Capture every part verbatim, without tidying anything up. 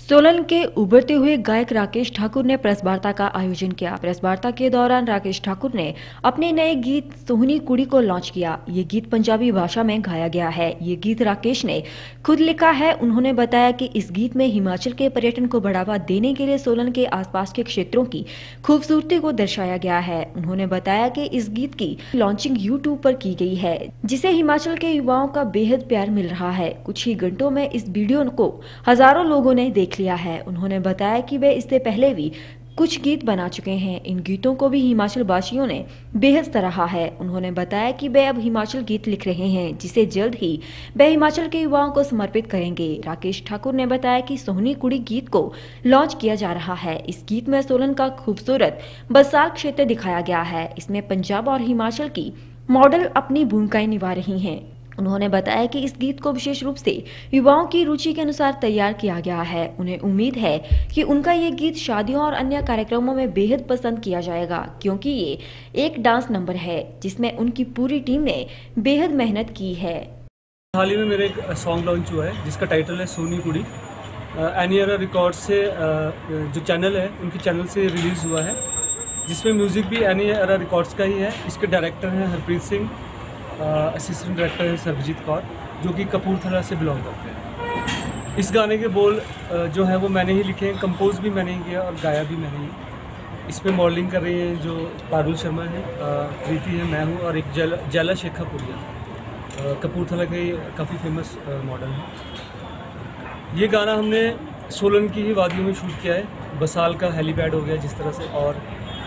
सोलन के उभरते हुए गायक राकेश ठाकुर ने प्रेस वार्ता का आयोजन किया। प्रेस वार्ता के दौरान राकेश ठाकुर ने अपने नए गीत सोहनी कुड़ी को लॉन्च किया। ये गीत पंजाबी भाषा में गाया गया है। ये गीत राकेश ने खुद लिखा है। उन्होंने बताया कि इस गीत में हिमाचल के पर्यटन को बढ़ावा देने के लिए सोलन के आसपास के क्षेत्रों की खूबसूरती को दर्शाया गया है। उन्होंने बताया कि इस गीत की लॉन्चिंग यूट्यूब पर की गई है, जिसे हिमाचल के युवाओं का बेहद प्यार मिल रहा है। कुछ ही घंटों में इस वीडियो को हजारों लोगों ने देख लिया है। उन्होंने बताया कि वे इससे पहले भी कुछ गीत बना चुके हैं। इन गीतों को भी हिमाचल वासियों ने बेहद सराहा है। उन्होंने बताया कि वे अब हिमाचल गीत लिख रहे हैं, जिसे जल्द ही वे हिमाचल के युवाओं को समर्पित करेंगे। राकेश ठाकुर ने बताया कि सोहनी कुड़ी गीत को लॉन्च किया जा रहा है। इस गीत में सोलन का खूबसूरत बसाल क्षेत्र दिखाया गया है। इसमें पंजाब और हिमाचल की मॉडल अपनी भूमिकाएं निभा रही हैं। उन्होंने बताया कि इस गीत को विशेष रूप से युवाओं की रुचि के अनुसार तैयार किया गया है। उन्हें उम्मीद है कि उनका ये गीत शादियों और अन्य कार्यक्रमों में बेहद पसंद किया जाएगा, क्योंकि ये एक डांस नंबर है जिसमें उनकी पूरी टीम ने बेहद मेहनत की है। हाल ही में मेरा एक सॉन्ग लॉन्च हुआ है जिसका टाइटल है सोहनी कुड़ी। एनी एरा रिकॉर्ड से जो चैनल है उनके चैनल से रिलीज़ हुआ है, जिसमें म्यूज़िक भी एनी एरा रिकॉर्ड्स का ही है। इसके डायरेक्टर हैं हरप्रीत सिंह, असिस्टेंट डायरेक्टर है सरबजीत कौर, जो कि कपूरथला से बिलोंग करते हैं। इस गाने के बोल जो है वो मैंने ही लिखे हैं, कंपोज भी मैंने ही किया और गाया भी मैंने ही। इस पर मॉडलिंग कर रही हैं जो पारुल शर्मा है, प्रीति है, मैं हूँ और एक जल जैला शेखापुरिया, कपूरथला के काफ़ी फेमस मॉडल है। ये गाना हमने सोलन की ही वादियों में शूट किया है। बसाल का हेलीपैड हो गया जिस तरह से, और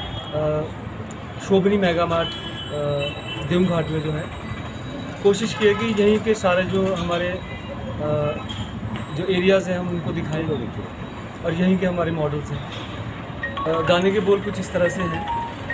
शोभनी मेगा मार्ट देव घाट में जो है कोशिश की है कि यहीं के सारे जो हमारे जो एरियाज़ हैं हम उनको दिखाएं और यहीं के हमारे मॉडल्स हैं। गाने के बोल कुछ इस तरह से हैं।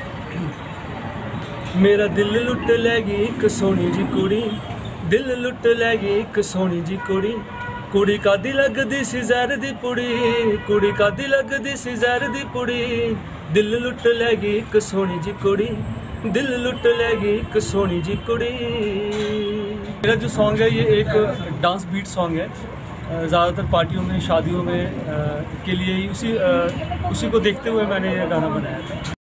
मेरा दिल लुट लेगी एक सोहनी जी कुड़ी, दिल लुट लेगी एक सोहनी जी कुड़ी, कुड़ी का दिल लगदी सी ज़हर दी पुड़ी, कुड़ी का दिल लगदी सी ज़हर दी पुड़ी, दिल लुट लेगी एक सोहनी जी कुड़ी, दिल लुट लेगी एक सोहनी जी कुड़ी। मेरा जो सॉन्ग है ये एक डांस बीट सॉन्ग है। ज़्यादातर पार्टियों में, शादियों में के लिए उसी उसी को देखते हुए मैंने ये गाना बनाया था।